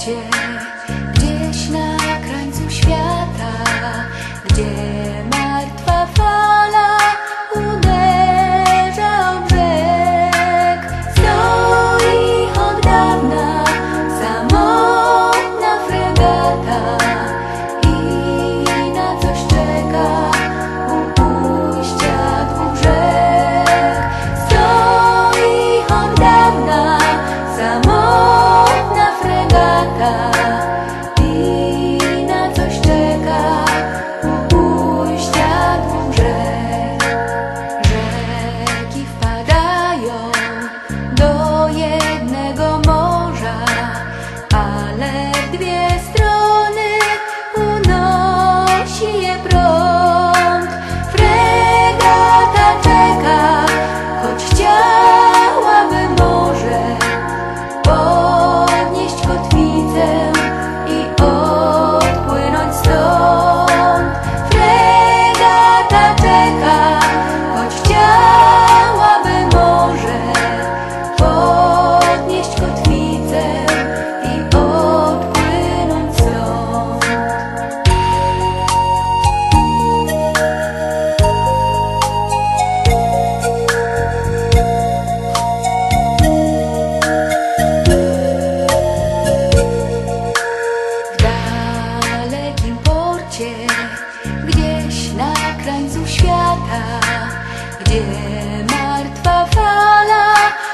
porcie, gdzieś na krańcu świata, gdzie martwa fala uderza o brzeg. Stoi od dawna samotna fregata i na coś czeka u ujścia dwóch rzek. Stoi od dawna samotna fregata i na coś czeka u ujścia dwóch rzek. Rzeki wpadają do jednego morza, ale w dwie strony unosi je prąd. Fregata czeka, choć chciałaby może podnieść kotwicę i odpłynąć stąd. Fregata czeka, choć chciałaby może podnieść kotwicę i odpłynąć stąd. W dalekim porcie, gdzieś na krańcu świata, gdzie martwa fala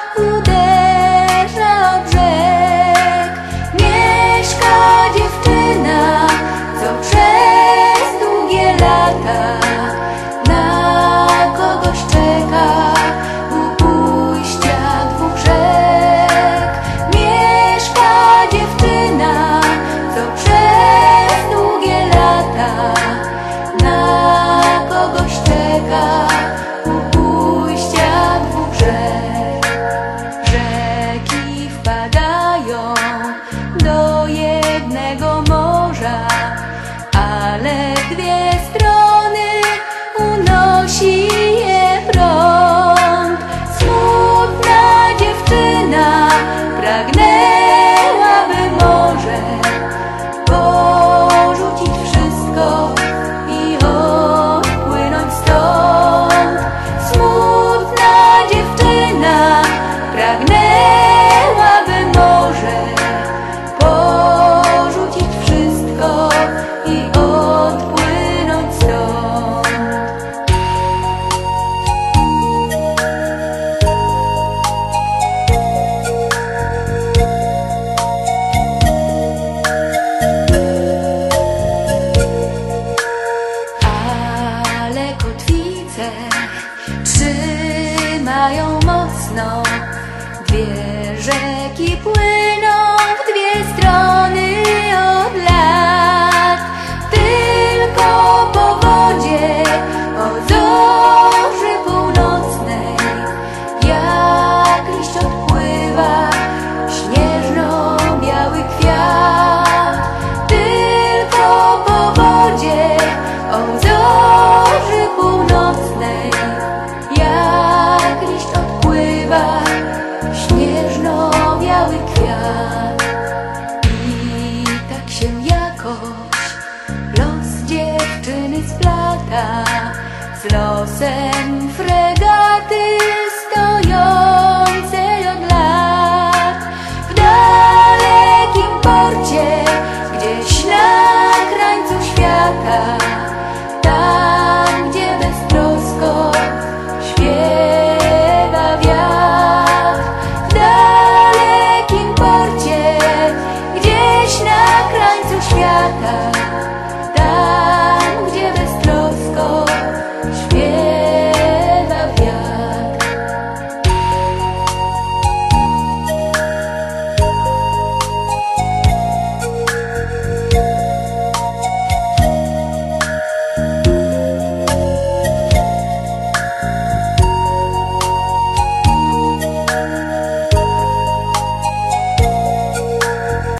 uderza o brzeg, mieszka dziewczyna, co przez długie lata na kogoś czeka u ujścia dwóch rzek. Mieszka dziewczyna, co przez długie lata na kogoś czeka u ujścia dwóch rzek. Rzeki wpadają do jednego morza, ale w dwie strony unosi je prąd. Smutna dziewczyna pragnęłaby może porzucić wszystko i odpłynąć stąd. Smutna dziewczyna pragnęłaby może porzucić wszystko i odpłynąć stąd. Ale kotwice trzymają mocno. Dwie rzeki płyną w dwie strony od lat. Tylko po wodzie o zorzy północnej, jak liść odpływa śnieżno-biały kwiat. Tylko po wodzie o zorzy północnej, jak liść odpływa śnieżno-biały kwiat. I tak się jakoś los dziewczyny splata z losem fregaty stojącej od lat. W dalekim porcie, gdzieś na krańcu świata, tam gdzie beztrosko śpiewa wiatr. W dalekim porcie, gdzieś na krańcu świata,